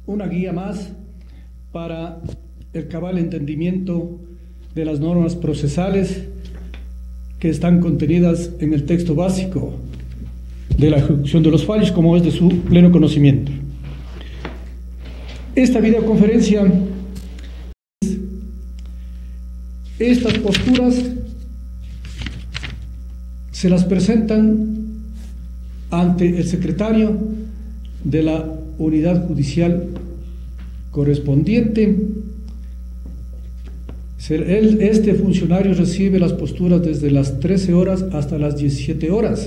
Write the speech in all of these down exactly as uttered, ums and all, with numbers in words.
una guía más para el cabal entendimiento de las normas procesales que están contenidas en el texto básico de la ejecución de los fallos, como es de su pleno conocimiento. Esta videoconferencia, estas posturas se las presentan ante el secretario de la unidad judicial correspondiente. Este funcionario recibe las posturas desde las trece horas hasta las diecisiete horas,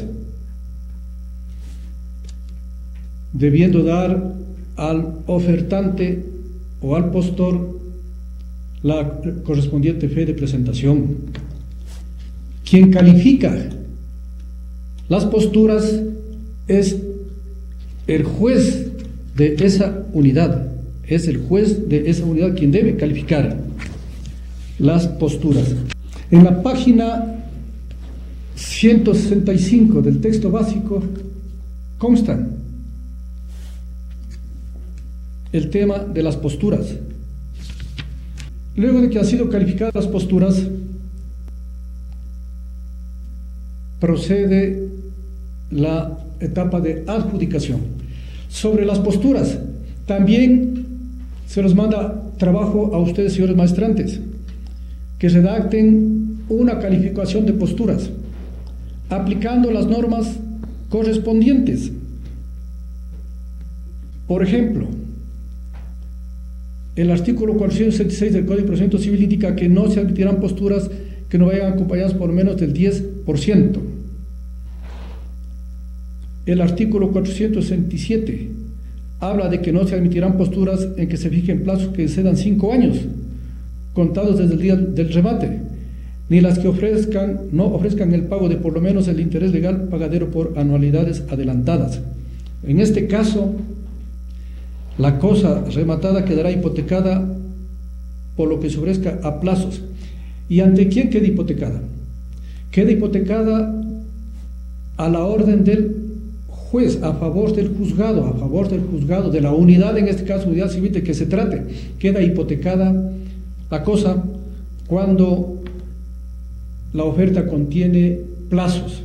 debiendo dar al ofertante o al postor la correspondiente fe de presentación. Quien califica las posturas es el juez de esa unidad, es el juez de esa unidad quien debe calificar las posturas. En la página ciento sesenta y cinco del texto básico consta el tema de las posturas. Luego de que han sido calificadas las posturas, procede la etapa de adjudicación. Sobre las posturas, también se nos manda trabajo a ustedes, señores maestrantes, que redacten una calificación de posturas, aplicando las normas correspondientes. Por ejemplo, el artículo cuatrocientos setenta y seis del Código de Procedimiento Civil indica que no se admitirán posturas que no vayan acompañadas por menos del diez por ciento. El artículo cuatrocientos sesenta y siete habla de que no se admitirán posturas en que se fijen plazos que excedan cinco años, contados desde el día del remate, ni las que ofrezcan, no ofrezcan el pago de por lo menos el interés legal pagadero por anualidades adelantadas. En este caso, la cosa rematada quedará hipotecada por lo que se ofrezca a plazos. ¿Y ante quién queda hipotecada? Queda hipotecada a la orden del juez, a favor del juzgado, a favor del juzgado, de la unidad, en este caso unidad civil de que se trate. Queda hipotecada la cosa cuando la oferta contiene plazos.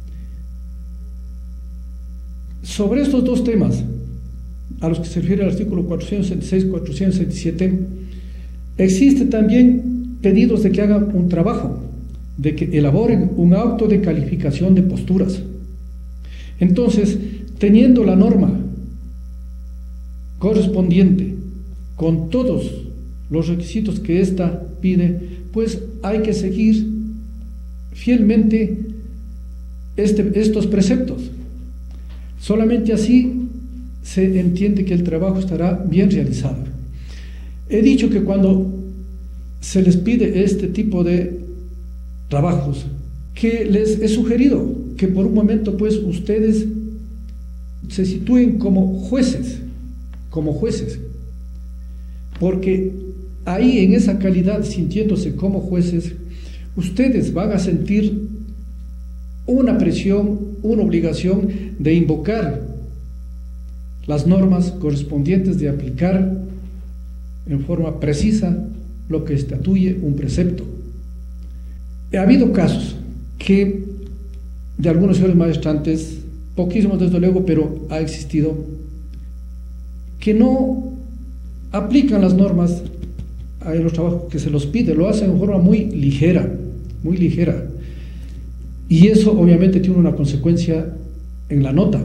Sobre estos dos temas, a los que se refiere el artículo cuatrocientos sesenta y seis, cuatrocientos sesenta y siete, existe también pedidos de que hagan un trabajo, de que elaboren un auto de calificación de posturas. Entonces, teniendo la norma correspondiente con todos los requisitos que ésta pide, pues hay que seguir fielmente este, estos preceptos. Solamente así se entiende que el trabajo estará bien realizado. He dicho que cuando se les pide este tipo de trabajos, que les he sugerido que por un momento pues ustedes se sitúen como jueces, como jueces, porque ahí en esa calidad, sintiéndose como jueces, ustedes van a sentir una presión, una obligación de invocar las normas correspondientes, de aplicar en forma precisa lo que estatuye un precepto. Ha habido casos que de algunos señores maestrantes, poquísimos desde luego, pero ha existido, que no aplican las normas a los trabajos que se los pide, lo hacen en forma muy ligera, muy ligera. Y eso obviamente tiene una consecuencia en la nota.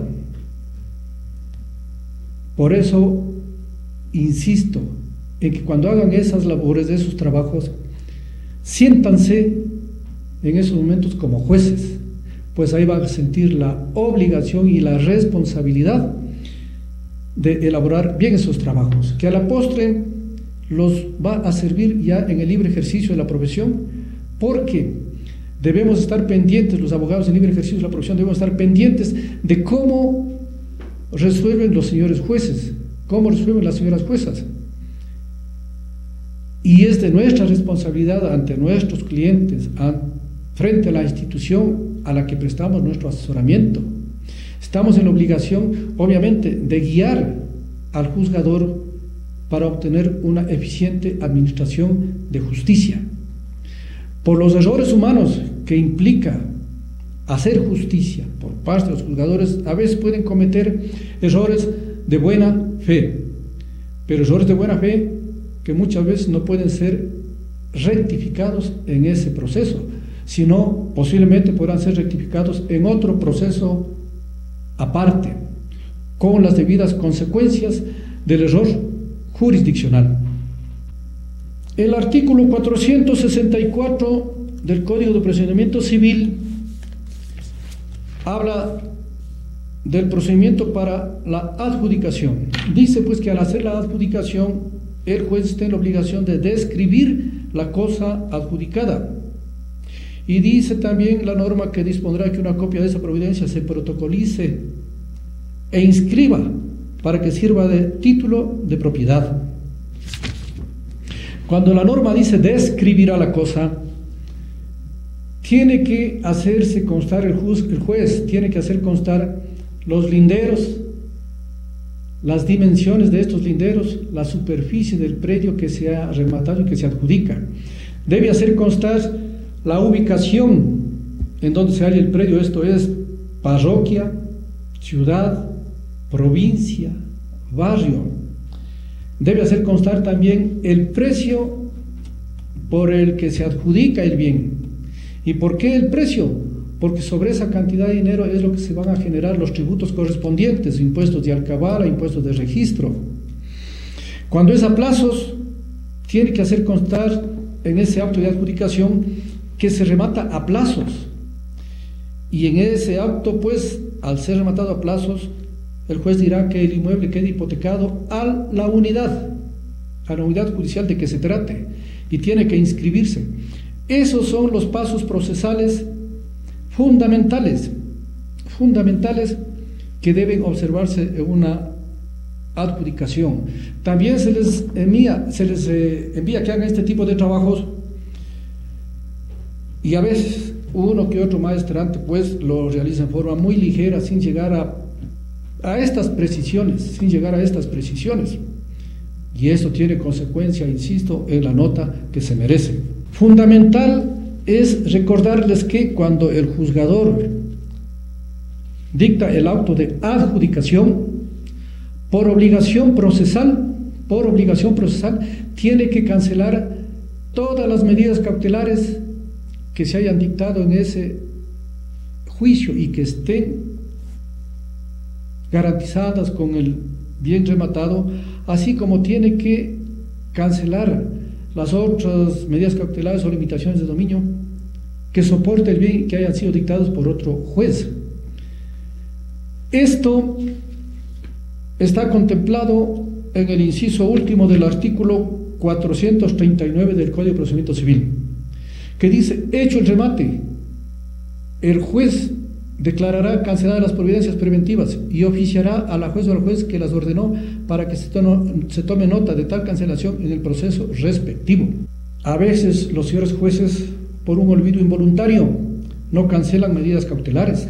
Por eso insisto en que cuando hagan esas labores, esos trabajos, siéntanse en esos momentos como jueces, pues ahí van a sentir la obligación y la responsabilidad de elaborar bien esos trabajos, que a la postre los va a servir ya en el libre ejercicio de la profesión, porque debemos estar pendientes, los abogados en libre ejercicio de la profesión debemos estar pendientes de cómo resuelven los señores jueces, cómo resuelven las señoras juezas. Y es de nuestra responsabilidad ante nuestros clientes, a, frente a la institución a la que prestamos nuestro asesoramiento. Estamos en la obligación, obviamente, de guiar al juzgador para obtener una eficiente administración de justicia. Por los errores humanos que implica hacer justicia por parte de los juzgadores, a veces pueden cometer errores de buena fe, pero errores de buena fe que muchas veces no pueden ser rectificados en ese proceso, sino posiblemente podrán ser rectificados en otro proceso aparte, con las debidas consecuencias del error jurisdiccional. El artículo cuatrocientos sesenta y cuatro del Código de Procedimiento Civil habla del procedimiento para la adjudicación. Dice pues que al hacer la adjudicación, el juez tiene la obligación de describir la cosa adjudicada. Y dice también la norma que dispondrá que una copia de esa providencia se protocolice e inscriba para que sirva de título de propiedad. Cuando la norma dice describirá la cosa, tiene que hacerse constar el juez, el juez tiene que hacer constar los linderos, las dimensiones de estos linderos, la superficie del predio que se ha rematado y que se adjudica. Debe hacer constar la ubicación en donde se halla el predio, esto es parroquia, ciudad, provincia, barrio. Debe hacer constar también el precio por el que se adjudica el bien. ¿Y por qué el precio? Porque sobre esa cantidad de dinero es lo que se van a generar los tributos correspondientes, impuestos de alcabala, impuestos de registro. Cuando es a plazos, tiene que hacer constar en ese acto de adjudicación que se remata a plazos. Y en ese acto, pues, al ser rematado a plazos, el juez dirá que el inmueble quede hipotecado a la unidad, a la unidad judicial de que se trate, y tiene que inscribirse. Esos son los pasos procesales fundamentales, fundamentales que deben observarse en una adjudicación. También se les envía, se les eh, envía que hagan este tipo de trabajos, y a veces uno que otro maestrante pues lo realiza en forma muy ligera, sin llegar a, a estas precisiones, sin llegar a estas precisiones. Y esto tiene consecuencia, insisto, en la nota que se merece. Fundamental es recordarles que cuando el juzgador dicta el auto de adjudicación, por obligación procesal, por obligación procesal, tiene que cancelar todas las medidas cautelares que se hayan dictado en ese juicio y que estén garantizadas con el bien rematado, así como tiene que cancelar las otras medidas cautelares o limitaciones de dominio que soporte el bien que hayan sido dictados por otro juez. Esto está contemplado en el inciso último del artículo cuatrocientos treinta y nueve del Código de Procedimiento Civil, que dice: hecho el remate, el juez declarará canceladas las providencias preventivas y oficiará a la juez o al juez que las ordenó para que se tome, se tome nota de tal cancelación en el proceso respectivo. A veces los señores jueces, por un olvido involuntario, no cancelan medidas cautelares.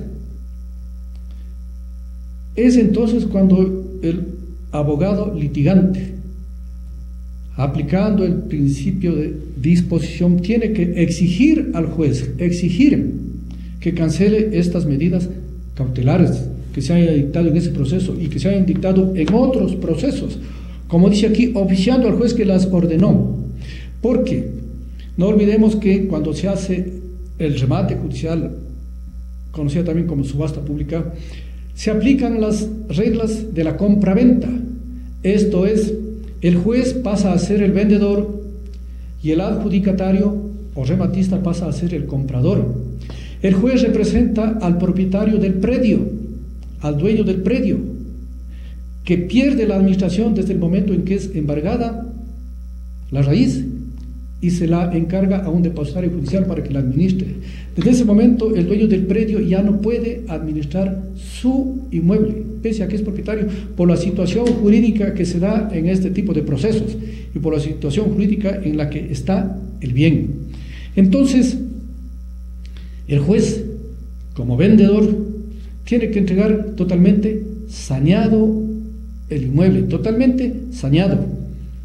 Es entonces cuando el abogado litigante, aplicando el principio de disposición, tiene que exigir al juez, exigir que cancele estas medidas cautelares que se hayan dictado en ese proceso y que se hayan dictado en otros procesos, como dice aquí, oficiando al juez que las ordenó. Porque no olvidemos que cuando se hace el remate judicial, conocida también como subasta pública, se aplican las reglas de la compraventa. Esto es, el juez pasa a ser el vendedor y el adjudicatario o rematista pasa a ser el comprador. El juez representa al propietario del predio, al dueño del predio, que pierde la administración desde el momento en que es embargada la raíz y se la encarga a un depositario judicial para que la administre. Desde ese momento el dueño del predio ya no puede administrar su inmueble, pese a que es propietario, por la situación jurídica que se da en este tipo de procesos y por la situación jurídica en la que está el bien. Entonces, el juez, como vendedor, tiene que entregar totalmente saneado el inmueble, totalmente saneado.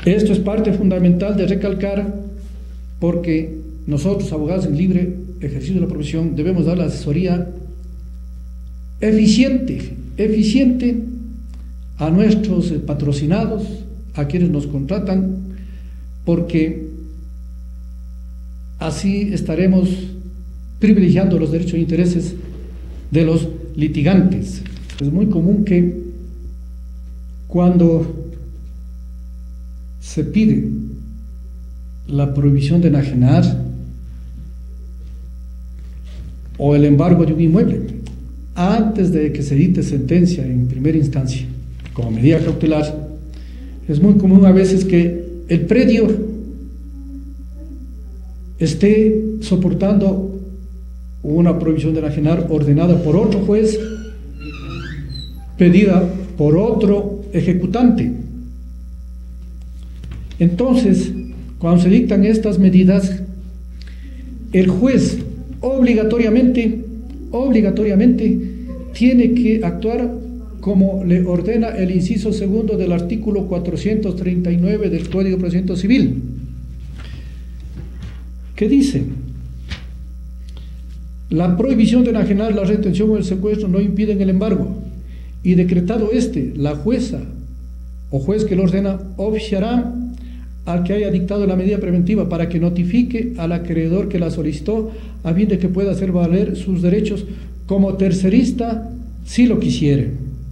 Esto es parte fundamental de recalcar, porque nosotros, abogados en libre ejercicio de la profesión, debemos dar la asesoría eficiente, eficiente a nuestros patrocinados, a quienes nos contratan, porque así estaremos privilegiando los derechos e intereses de los litigantes. Es muy común que cuando se pide la prohibición de enajenar o el embargo de un inmueble, antes de que se dicte sentencia en primera instancia como medida cautelar, es muy común a veces que el predio esté soportando una prohibición de enajenar ordenada por otro juez, pedida por otro ejecutante. Entonces, cuando se dictan estas medidas, el juez obligatoriamente, obligatoriamente tiene que actuar como le ordena el inciso segundo del artículo cuatrocientos treinta y nueve del Código de Procedimiento Civil, que dice: la prohibición de enajenar, la retención o el secuestro no impiden el embargo, y decretado este, la jueza o juez que lo ordena oficiará al que haya dictado la medida preventiva para que notifique al acreedor que la solicitó, a fin de que pueda hacer valer sus derechos como tercerista si lo quisiere.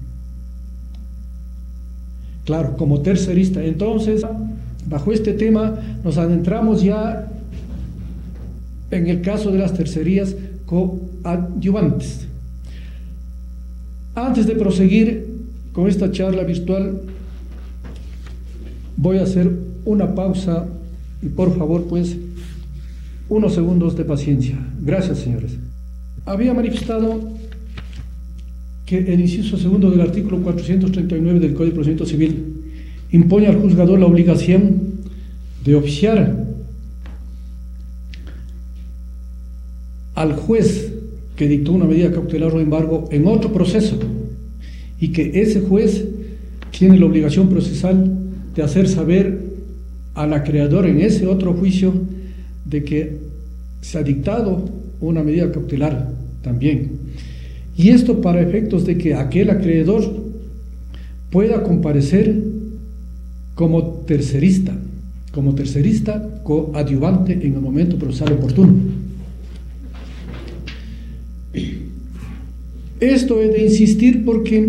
Claro, como tercerista. Entonces, bajo este tema nos adentramos ya en el caso de las tercerías coadyuvantes. Antes de proseguir con esta charla virtual, voy a hacer una pausa y por favor, pues, unos segundos de paciencia. Gracias, señores. Había manifestado que el inciso segundo del artículo cuatrocientos treinta y nueve del Código de Procedimiento Civil impone al juzgador la obligación de oficiar al juez que dictó una medida cautelar o embargo en otro proceso, y que ese juez tiene la obligación procesal de hacer saber al acreedor en ese otro juicio de que se ha dictado una medida cautelar también. Y esto para efectos de que aquel acreedor pueda comparecer como tercerista, como tercerista coadyuvante en el momento procesal oportuno. Esto es de insistir porque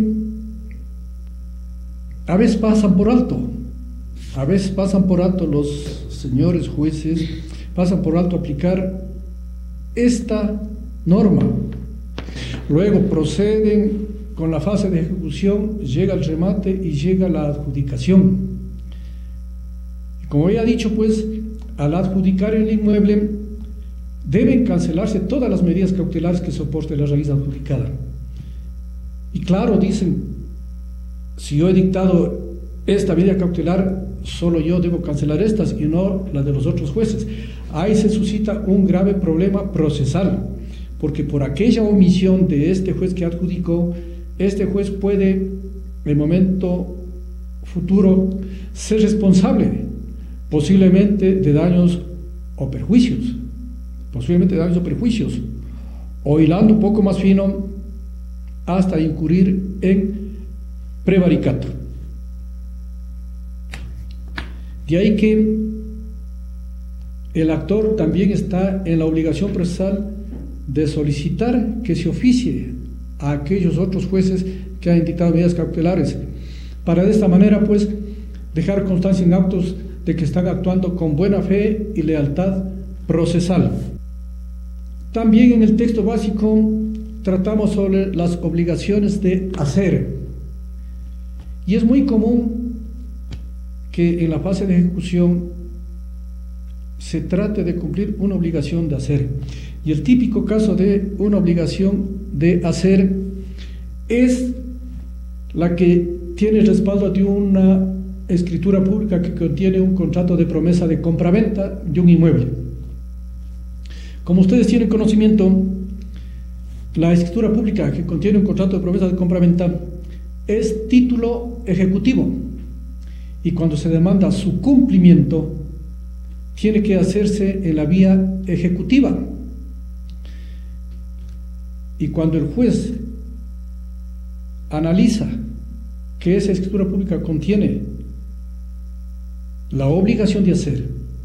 a veces pasan por alto, a veces pasan por alto los señores jueces, pasan por alto aplicar esta norma. Luego proceden con la fase de ejecución, llega el remate y llega la adjudicación. Como ya he dicho, pues, al adjudicar el inmueble deben cancelarse todas las medidas cautelares que soporte la raíz adjudicada. Y claro, dicen, si yo he dictado esta medida cautelar, solo yo debo cancelar estas y no las de los otros jueces. Ahí se suscita un grave problema procesal, porque por aquella omisión de este juez que adjudicó, este juez puede, en el momento futuro, ser responsable posiblemente de daños o perjuicios, posiblemente de daños o perjuicios, o hilando un poco más fino, hasta incurrir en prevaricato. De ahí que el actor también está en la obligación procesal de solicitar que se oficie a aquellos otros jueces que han dictado medidas cautelares, para de esta manera, pues, dejar constancia en autos de que están actuando con buena fe y lealtad procesal. También en el texto básico tratamos sobre las obligaciones de hacer, y es muy común que en la fase de ejecución se trate de cumplir una obligación de hacer, y el típico caso de una obligación de hacer es la que tiene respaldo de una escritura pública que contiene un contrato de promesa de compraventa de un inmueble. Como ustedes tienen conocimiento, la escritura pública que contiene un contrato de promesa de compraventa es título ejecutivo, y cuando se demanda su cumplimiento, tiene que hacerse en la vía ejecutiva. Y cuando el juez analiza que esa escritura pública contiene la obligación de hacer,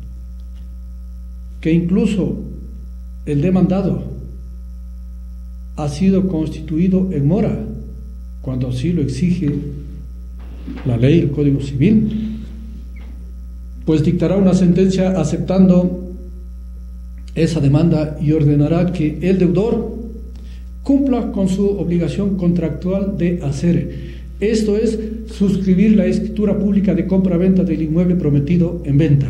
que incluso el demandado ha sido constituido en mora, cuando así lo exige la ley, el Código Civil, pues dictará una sentencia aceptando esa demanda y ordenará que el deudor cumpla con su obligación contractual de hacer. Esto es suscribir la escritura pública de compra-venta del inmueble prometido en venta.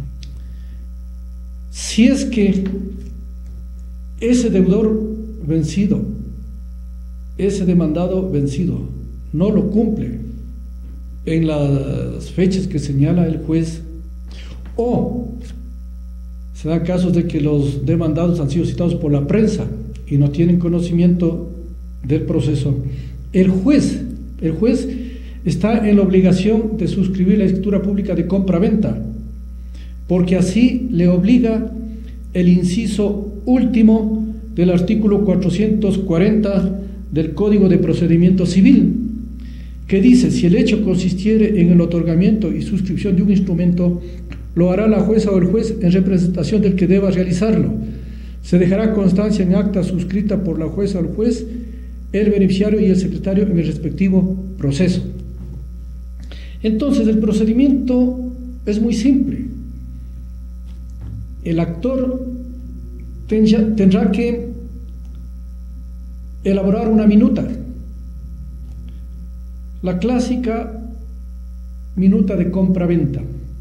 Si es que ese deudor vencido, ese demandado vencido, no lo cumple en las fechas que señala el juez, o se dan casos de que los demandados han sido citados por la prensa y no tienen conocimiento del proceso, el juez, el juez está en la obligación de suscribir la escritura pública de compra-venta, porque así le obliga el inciso último del artículo cuatrocientos cuarenta del Código de Procedimiento Civil, que dice: si el hecho consistiere en el otorgamiento y suscripción de un instrumento, lo hará la jueza o el juez en representación del que deba realizarlo. Se dejará constancia en acta suscrita por la jueza o el juez, el beneficiario y el secretario en el respectivo proceso. Entonces, el procedimiento es muy simple. El actor tendrá que elaborar una minuta, la clásica minuta de compra-venta.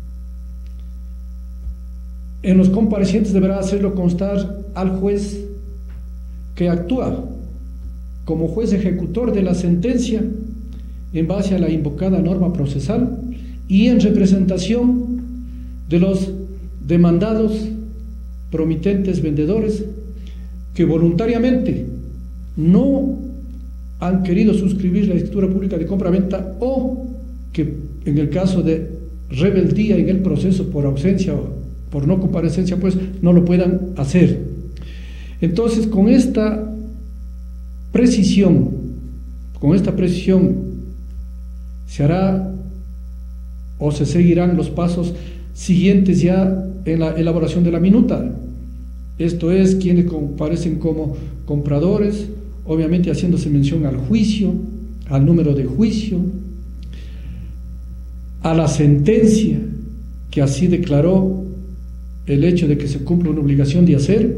En los comparecientes deberá hacerlo constar al juez que actúa como juez ejecutor de la sentencia en base a la invocada norma procesal y en representación de los demandados, promitentes, vendedores, que voluntariamente no han querido suscribir la escritura pública de compra-venta, o que en el caso de rebeldía en el proceso por ausencia o por no comparecencia, pues no lo puedan hacer. Entonces, con esta precisión, con esta precisión se hará o se seguirán los pasos siguientes ya en la elaboración de la minuta. Esto es, quienes comparecen como compradores, obviamente haciéndose mención al juicio, al número de juicio, a la sentencia que así declaró el hecho de que se cumple una obligación de hacer,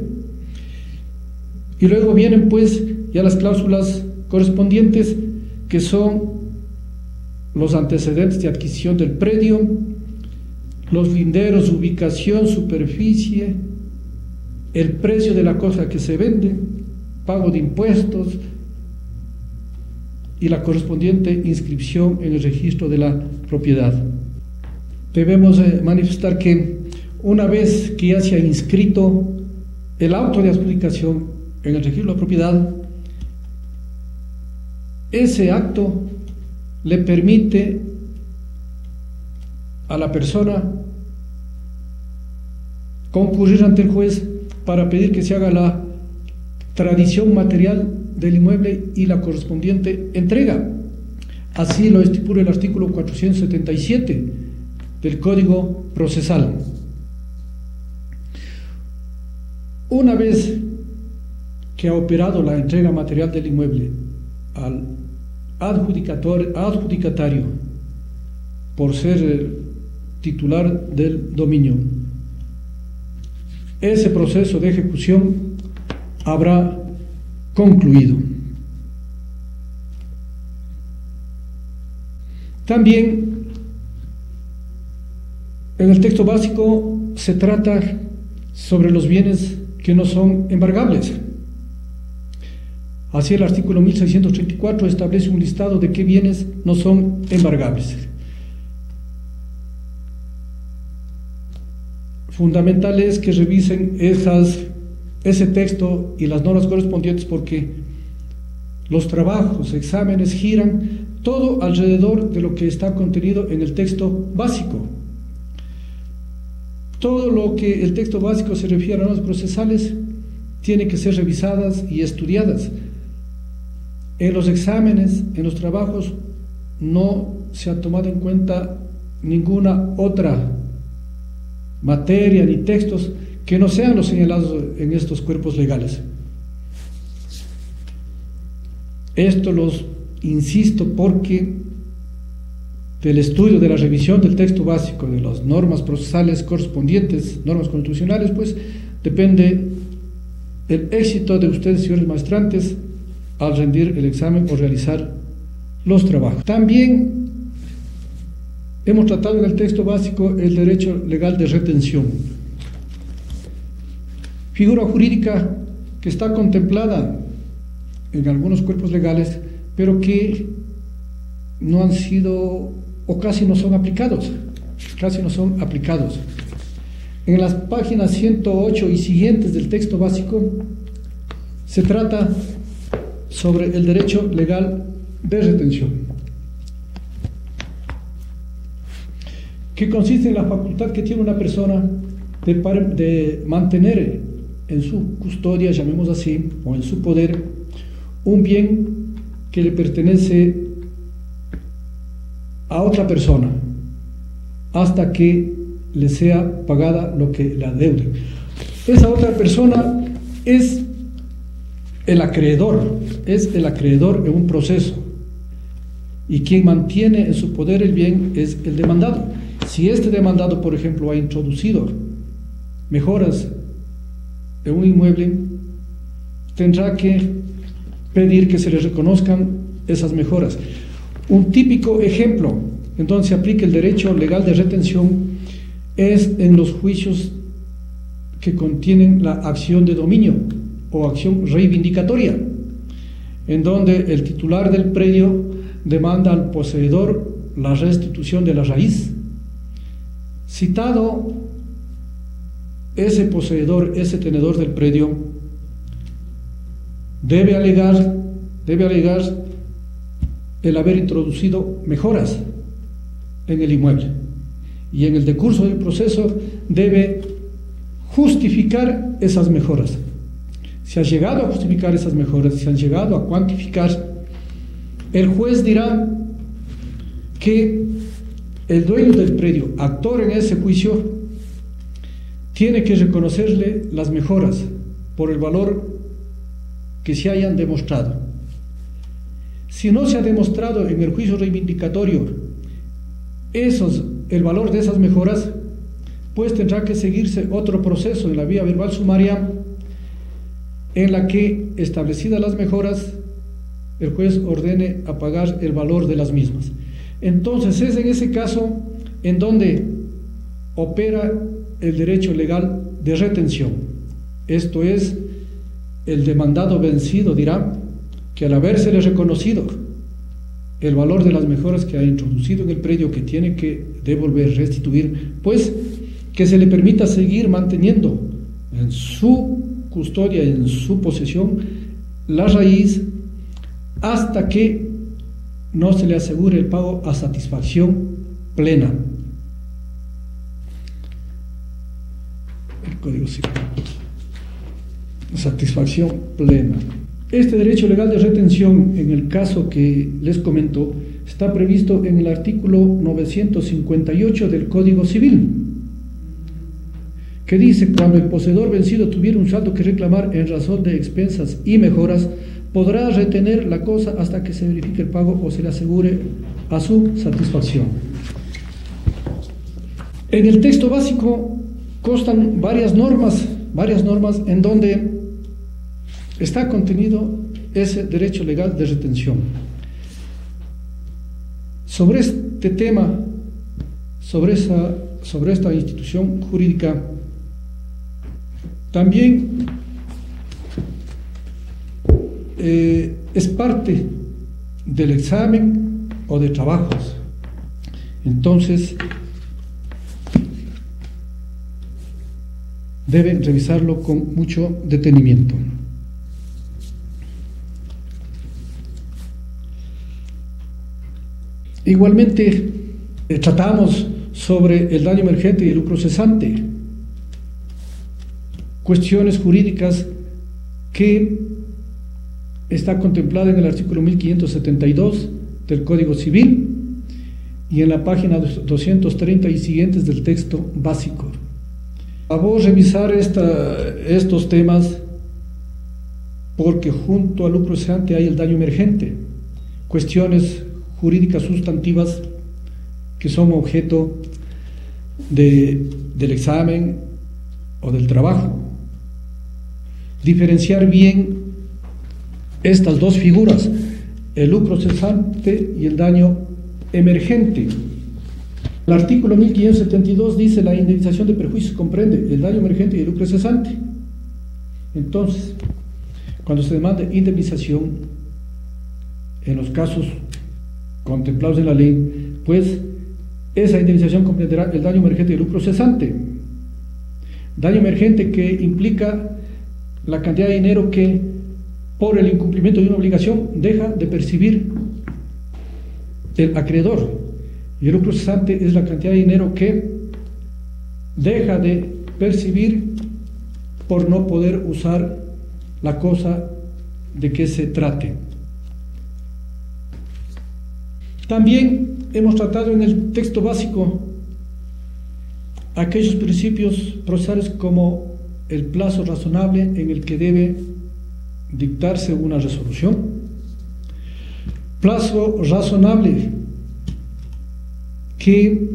y luego vienen pues ya las cláusulas correspondientes, que son los antecedentes de adquisición del predio, los linderos, ubicación, superficie, el precio de la cosa que se vende, pago de impuestos y la correspondiente inscripción en el registro de la propiedad. Debemos eh, manifestar que una vez que ya se ha inscrito el auto de adjudicación en el registro de la propiedad, ese acto le permite a la persona concurrir ante el juez para pedir que se haga la tradición material del inmueble y la correspondiente entrega. Así lo estipula el artículo cuatrocientos setenta y siete del Código Procesal. Una vez que ha operado la entrega material del inmueble al adjudicatario por ser titular del dominio, ese proceso de ejecución habrá concluido. También en el texto básico se trata sobre los bienes que no son embargables. Así, el artículo mil seiscientos treinta y cuatro establece un listado de qué bienes no son embargables. Fundamental es que revisen esas, ese texto y las normas correspondientes, porque los trabajos, exámenes giran todo alrededor de lo que está contenido en el texto básico. Todo lo que el texto básico se refiere a normas procesales tiene que ser revisadas y estudiadas. En los exámenes, en los trabajos, no se ha tomado en cuenta ninguna otra materia ni textos que no sean los señalados en estos cuerpos legales. Esto los insisto porque del estudio, de la revisión del texto básico, de las normas procesales correspondientes, normas constitucionales, pues depende el éxito de ustedes, señores maestrantes, al rendir el examen o realizar los trabajos. También hemos tratado en el texto básico el derecho legal de retención, figura jurídica que está contemplada en algunos cuerpos legales, pero que no han sido o casi no son aplicados, casi no son aplicados. En las páginas ciento ocho y siguientes del texto básico se trata sobre el derecho legal de retención, que consiste en la facultad que tiene una persona de, de mantener en su custodia, llamemos así, o en su poder, un bien que le pertenece a otra persona hasta que le sea pagada lo que le adeude. Esa otra persona es el acreedor, es el acreedor en un proceso, y quien mantiene en su poder el bien es el demandado. Si este demandado, por ejemplo, ha introducido mejoras en un inmueble, tendrá que pedir que se le reconozcan esas mejoras. Un típico ejemplo en donde se aplica el derecho legal de retención es en los juicios que contienen la acción de dominio o acción reivindicatoria, en donde el titular del predio demanda al poseedor la restitución de la raíz. Citado ese poseedor, ese tenedor del predio, debe alegar, debe alegar el haber introducido mejoras en el inmueble, y en el decurso del proceso debe justificar esas mejoras. Si ha llegado a justificar esas mejoras, si han llegado a cuantificar, el juez dirá que el dueño del predio, actor en ese juicio, tiene que reconocerle las mejoras por el valor que se hayan demostrado. Si no se ha demostrado en el juicio reivindicatorio esos, el valor de esas mejoras, pues tendrá que seguirse otro proceso en la vía verbal sumaria, en la que, establecidas las mejoras, el juez ordene a pagar el valor de las mismas. Entonces es en ese caso en donde opera el derecho legal de retención. Esto es, el demandado vencido dirá que al habérsele reconocido el valor de las mejoras que ha introducido en el predio, que tiene que devolver, restituir, pues que se le permita seguir manteniendo en su custodia, en su posesión, la raíz hasta que no se le asegure el pago a satisfacción plena. El Código Civil. Satisfacción plena. Este derecho legal de retención, en el caso que les comento, está previsto en el artículo novecientos cincuenta y ocho del Código Civil, que dice: cuando el poseedor vencido tuviera un saldo que reclamar en razón de expensas y mejoras, podrá retener la cosa hasta que se verifique el pago o se le asegure a su satisfacción. En el texto básico constan varias normas, varias normas en donde está contenido ese derecho legal de retención. Sobre este tema, sobre, esa, sobre esta institución jurídica, también eh, es parte del examen o de trabajos. Entonces, deben revisarlo con mucho detenimiento. Igualmente, eh, tratamos sobre el daño emergente y el lucro cesante, cuestiones jurídicas que está contemplada en el artículo mil quinientos setenta y dos del Código Civil y en la página doscientos treinta y siguientes del texto básico. A vos revisar esta, estos temas, porque junto al lucro cesante hay el daño emergente, cuestiones jurídicas sustantivas que son objeto de, del examen o del trabajo. Diferenciar bien estas dos figuras, el lucro cesante y el daño emergente. El artículo mil quinientos setenta y dos dice: la indemnización de perjuicios comprende el daño emergente y el lucro cesante. Entonces, cuando se demanda indemnización, en los casos contemplados en la ley, pues esa indemnización comprenderá el daño emergente y el lucro cesante. Daño emergente que implica la cantidad de dinero que por el incumplimiento de una obligación deja de percibir el acreedor, y el lucro cesante es la cantidad de dinero que deja de percibir por no poder usar la cosa de que se trate. También hemos tratado en el texto básico aquellos principios procesales como el plazo razonable en el que debe dictarse una resolución. Plazo razonable que,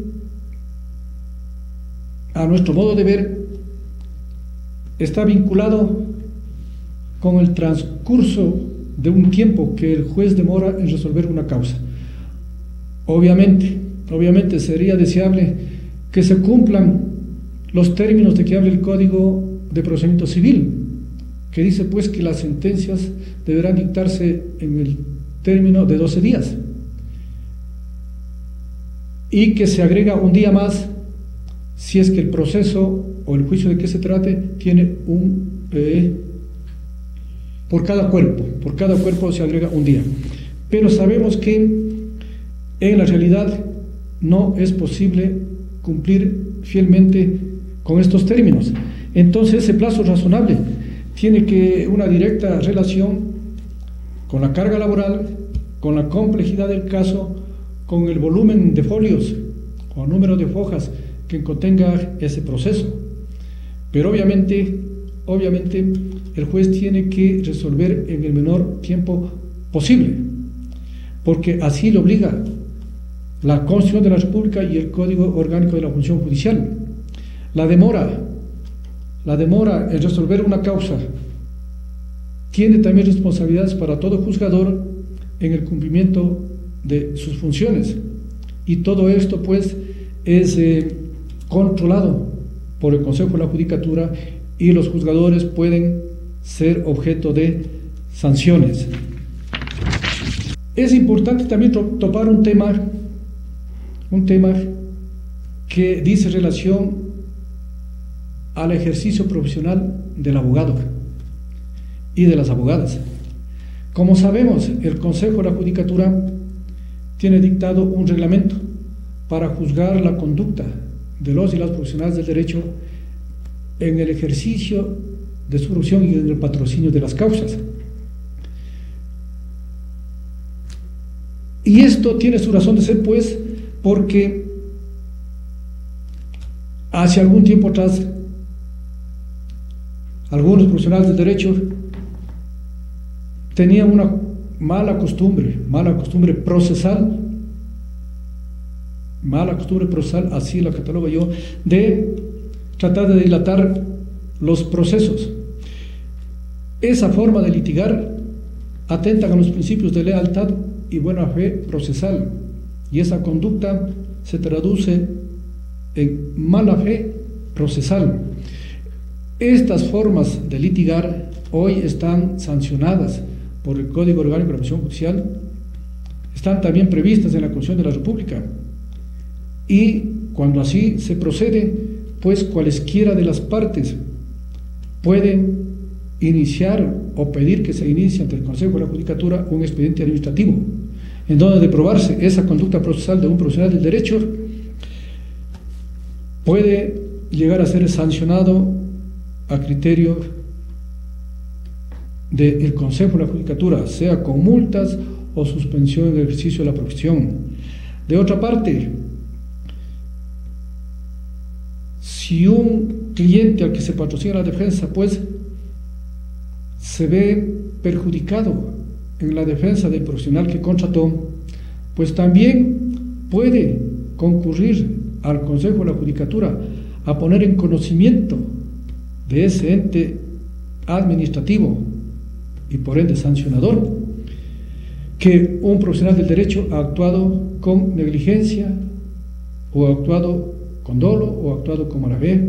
a nuestro modo de ver, está vinculado con el transcurso de un tiempo que el juez demora en resolver una causa. Obviamente, obviamente sería deseable que se cumplan los términos de que habla el Código de Procedimiento Civil, que dice pues que las sentencias deberán dictarse en el término de doce días, y que se agrega un día más si es que el proceso o el juicio de que se trate tiene un eh, por cada cuerpo, por cada cuerpo se agrega un día. Pero sabemos que en la realidad no es posible cumplir fielmente con estos términos. Entonces ese plazo razonable tiene que una directa relación con la carga laboral, con la complejidad del caso, con el volumen de folios o número de hojas que contenga ese proceso. Pero obviamente, obviamente el juez tiene que resolver en el menor tiempo posible, porque así lo obliga la Constitución de la República y el Código Orgánico de la Función Judicial. La demora, la demora en resolver una causa tiene también responsabilidades para todo juzgador en el cumplimiento de sus funciones, y todo esto pues es eh, controlado por el Consejo de la Judicatura, y los juzgadores pueden ser objeto de sanciones. Es importante también topar un tema un tema que dice relación al ejercicio profesional del abogado y de las abogadas. Como sabemos, el Consejo de la Judicatura tiene dictado un reglamento para juzgar la conducta de los y las profesionales del derecho en el ejercicio de su profesión y en el patrocinio de las causas. Y esto tiene su razón de ser, pues, porque hace algún tiempo atrás algunos profesionales del derecho tenían una mala costumbre, mala costumbre procesal, mala costumbre procesal, así la catalogo yo, de tratar de dilatar los procesos. Esa forma de litigar atenta a los principios de lealtad y buena fe procesal, y esa conducta se traduce en mala fe procesal. Estas formas de litigar hoy están sancionadas por el Código Orgánico de la Función Judicial, están también previstas en la Constitución de la República, y cuando así se procede, pues cualesquiera de las partes pueden iniciar o pedir que se inicie ante el Consejo de la Judicatura un expediente administrativo. en donde de probarse esa conducta procesal de un profesional del derecho, puede llegar a ser sancionado a criterio del Consejo de la Judicatura, sea con multas o suspensión en el ejercicio de la profesión. De otra parte, si un cliente al que se patrocina la defensa, pues, se ve perjudicado en la defensa del profesional que contrató, pues también puede concurrir al Consejo de la Judicatura a poner en conocimiento de ese ente administrativo y por ende sancionador que un profesional del derecho ha actuado con negligencia o ha actuado con dolo o ha actuado con mala fe.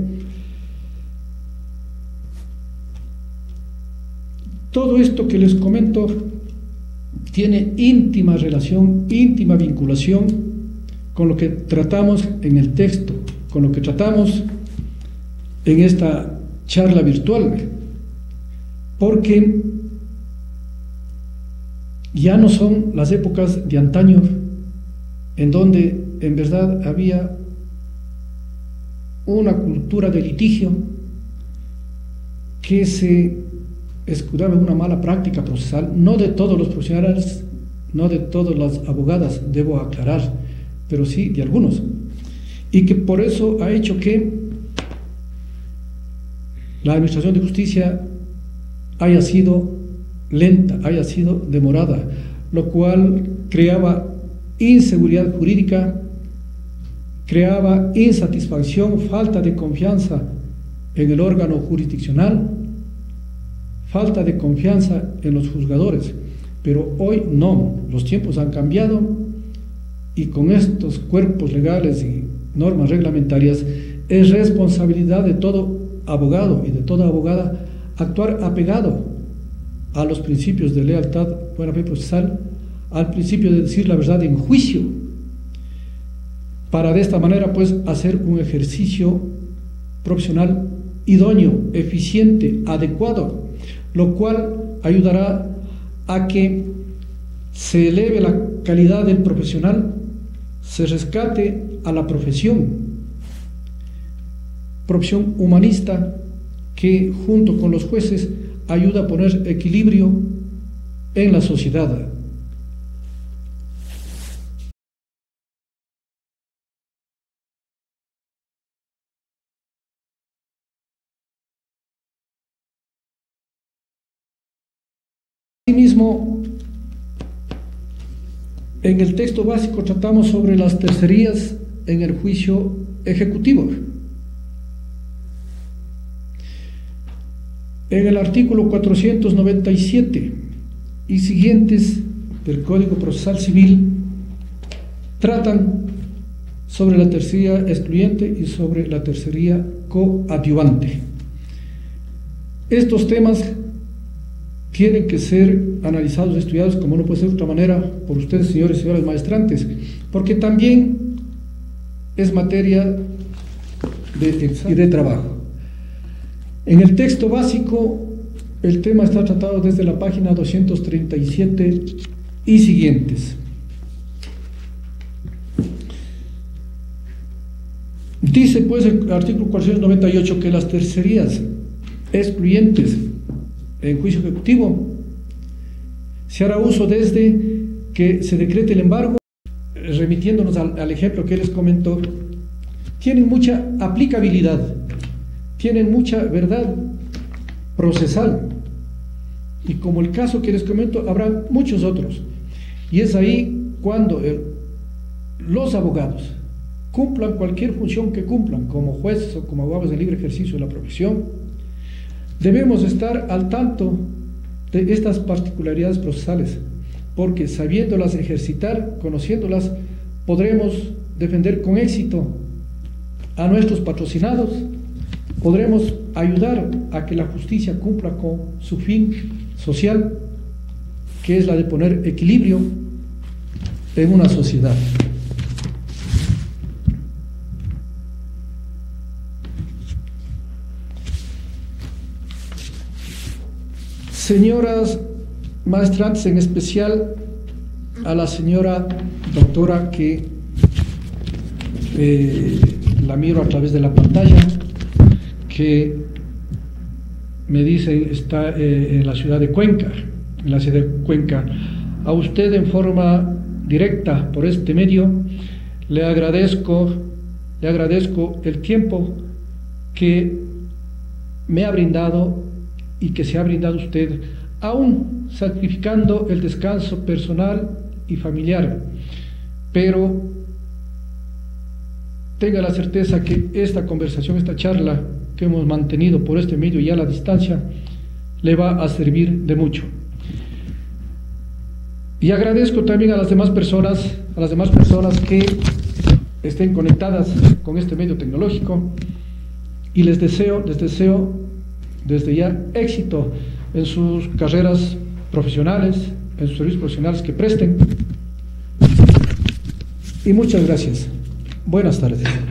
Todo esto que les comento tiene íntima relación, íntima vinculación con lo que tratamos en el texto, con lo que tratamos en esta charla virtual, porque ya no son las épocas de antaño en donde en verdad había una cultura de litigio que se escudaba en una mala práctica procesal, no de todos los profesionales, no de todas las abogadas, debo aclarar, pero sí de algunos, y que por eso ha hecho que la administración de justicia haya sido lenta, haya sido demorada, lo cual creaba inseguridad jurídica, creaba insatisfacción, falta de confianza en el órgano jurisdiccional, falta de confianza en los juzgadores. Pero hoy no, los tiempos han cambiado y con estos cuerpos legales y normas reglamentarias es responsabilidad de todo abogado y de toda abogada actuar apegado a los principios de lealtad, buena fe procesal, al principio de decir la verdad en juicio, para de esta manera pues hacer un ejercicio profesional idóneo, eficiente, adecuado, lo cual ayudará a que se eleve la calidad del profesional, se rescate a la profesión, profesión humanista que junto con los jueces ayuda a poner equilibrio en la sociedad. Asimismo, en el texto básico tratamos sobre las tercerías en el juicio ejecutivo. En el artículo cuatrocientos noventa y siete y siguientes del Código Procesal Civil tratan sobre la tercería excluyente y sobre la tercería coadyuvante. Estos temas tienen que ser analizados y estudiados, como no puede ser de otra manera, por ustedes, señores y señoras maestrantes, porque también es materia de, y de trabajo. En el texto básico, el tema está tratado desde la página doscientos treinta y siete y siguientes. Dice pues el artículo cuatrocientos noventa y ocho que las tercerías excluyentes en juicio ejecutivo se hará uso desde que se decrete el embargo, remitiéndonos al, al ejemplo que les comentó, tienen mucha aplicabilidad, tienen mucha verdad procesal, y como el caso que les comento, habrá muchos otros, y es ahí cuando el, los abogados cumplan cualquier función que cumplan, como jueces o como abogados de libre ejercicio de la profesión, debemos estar al tanto de estas particularidades procesales, porque sabiéndolas ejercitar, conociéndolas, podremos defender con éxito a nuestros patrocinados, podremos ayudar a que la justicia cumpla con su fin social, que es la de poner equilibrio en una sociedad. Señoras maestrantes, en especial a la señora doctora que eh, la miro a través de la pantalla, que me dice está eh, en la ciudad de Cuenca, en la ciudad de Cuenca. A usted en forma directa por este medio le agradezco, le agradezco el tiempo que me ha brindado y que se ha brindado usted, aún sacrificando el descanso personal y familiar, pero tenga la certeza que esta conversación, esta charla que hemos mantenido por este medio y a la distancia, le va a servir de mucho. Y agradezco también a las demás personas, a las demás personas que estén conectadas con este medio tecnológico, y les deseo, les deseo desde ya éxito en sus carreras profesionales, en sus servicios profesionales que presten. Y muchas gracias. Buenas tardes.